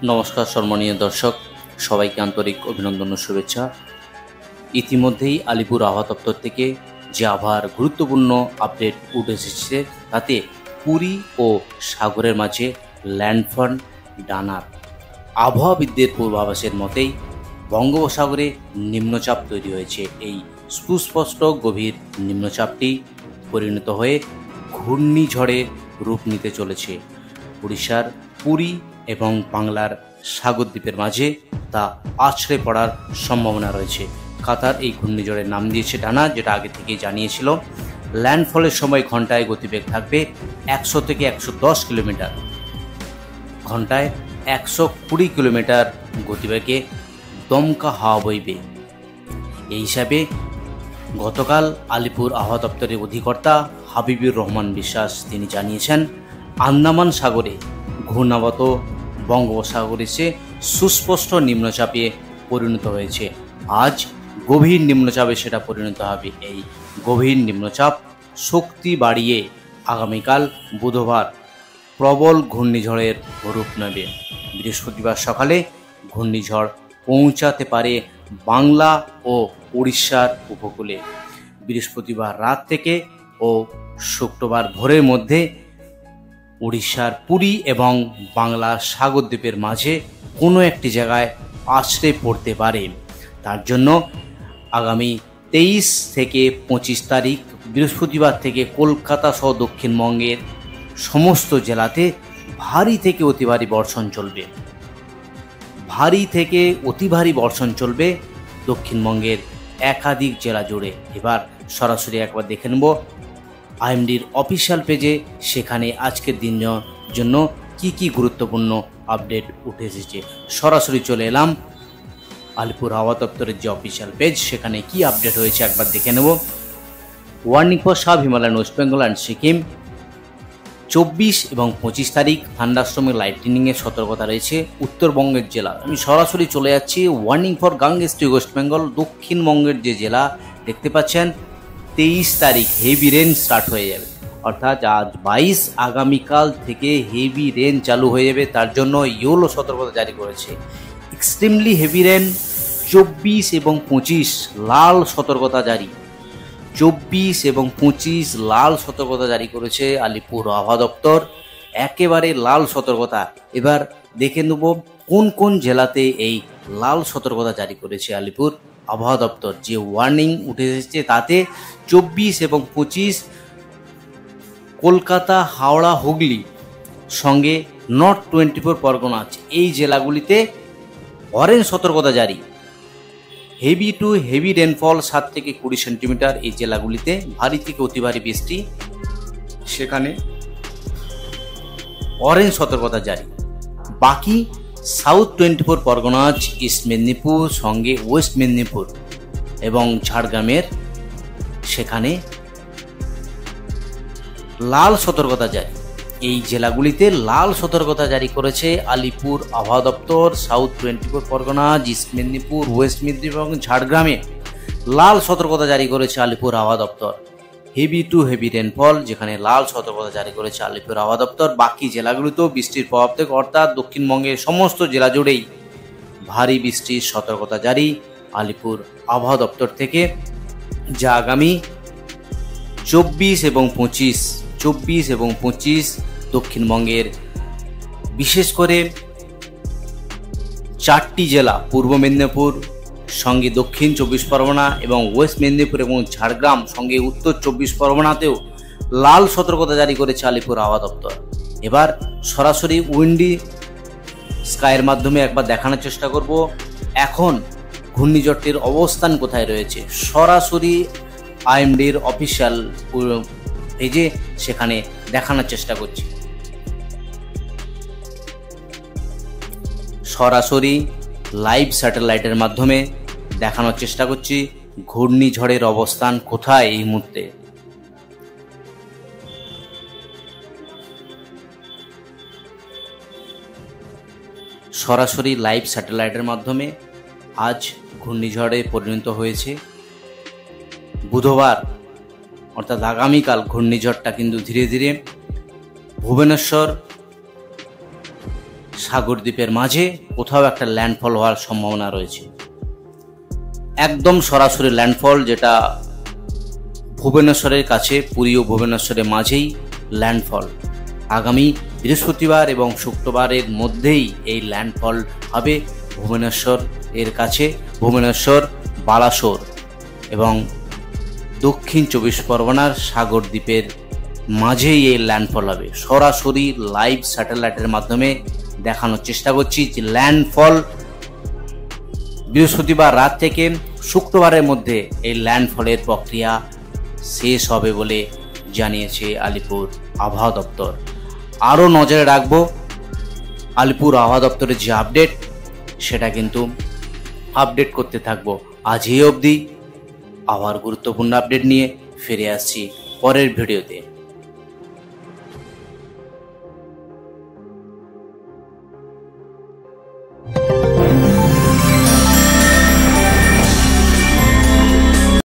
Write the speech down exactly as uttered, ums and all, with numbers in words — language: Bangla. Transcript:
নমস্কার সম্মানীয় দর্শক, সবাইকে আন্তরিক অভিনন্দন ও শুভেচ্ছা। ইতিমধ্যেই আলিপুর আবহাওয়া দপ্তর থেকে যে আবহাওয়ার গুরুত্বপূর্ণ আপডেট উঠে এসেছে তাতে পুরী ও সাগরের মাঝে ল্যান্ডফল ডানার আবহাওয়াবিদদের পূর্বাভাসের মতেই বঙ্গোপসাগরে নিম্নচাপ তৈরি হয়েছে। এই সুস্পষ্ট গভীর নিম্নচাপটি পরিণত হয়ে ঘূর্ণিঝড়ে রূপ নিতে চলেছে। উড়িষ্যার পুরী এবং বাংলার সাগর দ্বীপের মাঝে তা আছড়ে পড়ার সম্ভাবনা রয়েছে। কাতার এই ঘূর্ণিঝড়ের নাম দিয়েছে ডানা, যেটা আগে থেকেই জানিয়েছিল। ল্যান্ডফলের সময় ঘন্টায় গতিবেগ থাকবে একশো থেকে একশো দশ কিলোমিটার, ঘন্টায় একশো কুড়ি কিলোমিটার গতিবেগে দমকা হাওয়া বইবে। এই হিসাবে গতকাল আলিপুর আবহাওয়া দপ্তরের অধিকর্তা হাবিবুর রহমান বিশ্বাস তিনি জানিয়েছেন, আন্দামান সাগরে ঘূর্ণাবর্ত বঙ্গোপসাগরে সে সুস্পষ্ট নিম্নচাপে পরিণত হয়েছে। আজ গভীর নিম্নচাপে সেটা পরিণত হবে। এই গভীর নিম্নচাপ শক্তি বাড়িয়ে আগামীকাল বুধবার প্রবল ঘূর্ণিঝড়ের রূপ নেবে। বৃহস্পতিবার সকালে ঘূর্ণিঝড় পৌঁছাতে পারে বাংলা ও উড়িষ্যার উপকূলে। বৃহস্পতিবার রাত থেকে ও শুক্রবার ভোরের মধ্যে উড়িষ্যার পুরী এবং বাংলার সাগর দ্বীপের মাঝে কোনো একটি জায়গায় আছড়ে পড়তে পারে। তার জন্য আগামী তেইশ থেকে পঁচিশ তারিখ বৃহস্পতিবার থেকে কলকাতা সহ দক্ষিণবঙ্গের সমস্ত জেলাতে ভারী থেকে অতি ভারী বর্ষণ চলবে। ভারী থেকে অতি ভারী বর্ষণ চলবে দক্ষিণবঙ্গের একাধিক জেলা জুড়ে। এবার সরাসরি একবার দেখে নেব আইএমডির অফিসিয়াল পেজে, সেখানে আজকের দিনের জন্য কি কি গুরুত্বপূর্ণ আপডেট উঠে এসেছে। সরাসরি চলে এলাম আলিপুর আবহাওয়া দপ্তরের যে অফিসিয়াল পেজ, সেখানে কি আপডেট হয়েছে একবার দেখে নেব। Warning for sub Himalayan, West Bengal and Sikkim. চব্বিশ এবং পঁচিশ তারিখ থান্ডারস্টর্মের লাইটনিংয়ের সতর্কতা রয়েছে উত্তরবঙ্গের জেলা। আমি সরাসরি চলে যাচ্ছি warning for Gangetic West Bengal. দক্ষিণবঙ্গের যে জেলা দেখতে পাচ্ছেন, তেইশ তারিখ হেভি রেন স্টার্ট হয়ে যাবে, অর্থাৎ আজ বাইশ, আগামীকাল থেকে হেভি রেন চালু হয়ে যাবে। তার জন্য ইয়েলো সতর্কতা জারি করেছে। এক্সট্রিমলি হেভি রেন চব্বিশ এবং পঁচিশ, লাল সতর্কতা জারি। চব্বিশ এবং পঁচিশ লাল সতর্কতা জারি করেছে আলিপুর আবহাওয়া দপ্তর, একেবারে লাল সতর্কতা। এবার দেখে নেব কোন কোন জেলাতে এই লাল সতর্কতা জারি করেছে আলিপুর আবহাওয়া দপ্তর। যে ওয়ার্নিং উঠে এসেছে তাতে চব্বিশ এবং পঁচিশ কলকাতা, হাওড়া, হুগলি সঙ্গে নর্থ টোয়েন্টি ফোর পরগনা আছে, এই জেলাগুলিতে অরেঞ্জ সতর্কতা জারি। হেভি টু হেভি রেনফল সাত থেকে কুড়ি সেন্টিমিটার এই জেলাগুলিতে, ভারী থেকে অতি ভারী বৃষ্টি, সেখানে অরেঞ্জ সতর্কতা জারি। বাকি South twenty four Parganas, East Medinipur সঙ্গে ওয়েস্ট মেদিনীপুর এবং ঝাড়গ্রামের সেখানে লাল সতর্কতা জারি। এই জেলাগুলিতে লাল সতর্কতা জারি করেছে আলিপুর আবহাওয়া দপ্তর। South twenty four Parganas, East Medinipur, West Medinipur এবং ঝাড়গ্রামে লাল সতর্কতা জারি করেছে আলিপুর আবহাওয়া দপ্তর। হেভি টু হেভি রেনফল যেখানে লাল সতর্কতা জারি করেছে আলিপুর আবহাওয়া দপ্তর। বাকি জেলাগুলিতেও বৃষ্টির প্রভাব থেকে, অর্থাৎ দক্ষিণবঙ্গের সমস্ত জেলা জুড়েই ভারী বৃষ্টির সতর্কতা জারি আলিপুর আবহাওয়া দপ্তর থেকে, যা আগামী চব্বিশ এবং পঁচিশ চব্বিশ এবং পঁচিশ দক্ষিণবঙ্গের বিশেষ করে চারটি জেলা, পূর্ব মেদিনীপুর সঙ্গে দক্ষিণ চব্বিশ পরগনা এবং ওয়েস্ট মেদিনীপুর এবং ঝাড়গ্রাম সঙ্গে উত্তর চব্বিশ পরগনাতেও লাল সতর্কতা জারি করেছে আলিপুর আবহাওয়া দপ্তর। এবার সরাসরি উইন্ডি স্কাইয়ের মাধ্যমে একবার দেখানোর চেষ্টা করব এখন ঘূর্ণিঝড়টির অবস্থান কোথায় রয়েছে। সরাসরি আইএমডির অফিসিয়াল পেজে সেখানে দেখানোর চেষ্টা করছি। সরাসরি লাইভ স্যাটেলাইটের মাধ্যমে দেখানোর চেষ্টা করছি ঘূর্ণিঝড়ের অবস্থান কোথায় এই মুহূর্তে। সরাসরি লাইভ স্যাটেলাইটের মাধ্যমে আজ ঘূর্ণিঝড়ে পরিণত হয়েছে। বুধবার অর্থাৎ আগামীকাল ঘূর্ণিঝড়টা কিন্তু ধীরে ধীরে ভুবনেশ্বর সাগর দ্বীপের মাঝে কোথাও একটা ল্যান্ডফল হওয়ার সম্ভাবনা রয়েছে। একদম সরাসরি ল্যান্ডফল, যেটা ভুবনেশ্বরের কাছে, পুরী ও ভুবনেশ্বরের মাঝেই ল্যান্ডফল। আগামী বৃহস্পতিবার এবং শুক্রবারের মধ্যেই এই ল্যান্ডফল হবে ভুবনেশ্বর এর কাছে, ভুবনেশ্বর, বালাসোর এবং দক্ষিণ চব্বিশ পরগনার সাগর দ্বীপের মাঝেই এই ল্যান্ডফল হবে। সরাসরি লাইভ স্যাটেলাইটের মাধ্যমে দেখানোর চেষ্টা করছি যে ল্যান্ডফল বৃহস্পতিবার রাত থেকে শুক্রবারের মধ্যে এই ল্যান্ডফলের প্রক্রিয়া শেষ হবে বলে জানিয়েছে আলিপুর আবহাওয়া দপ্তর। আরও নজরে রাখবো আলিপুর আবহাওয়া দপ্তরের যে আপডেট, সেটা কিন্তু আপডেট করতে থাকবো। আজ এই অবধি, আবার গুরুত্বপূর্ণ আপডেট নিয়ে ফিরে আসছি পরের ভিডিওতে।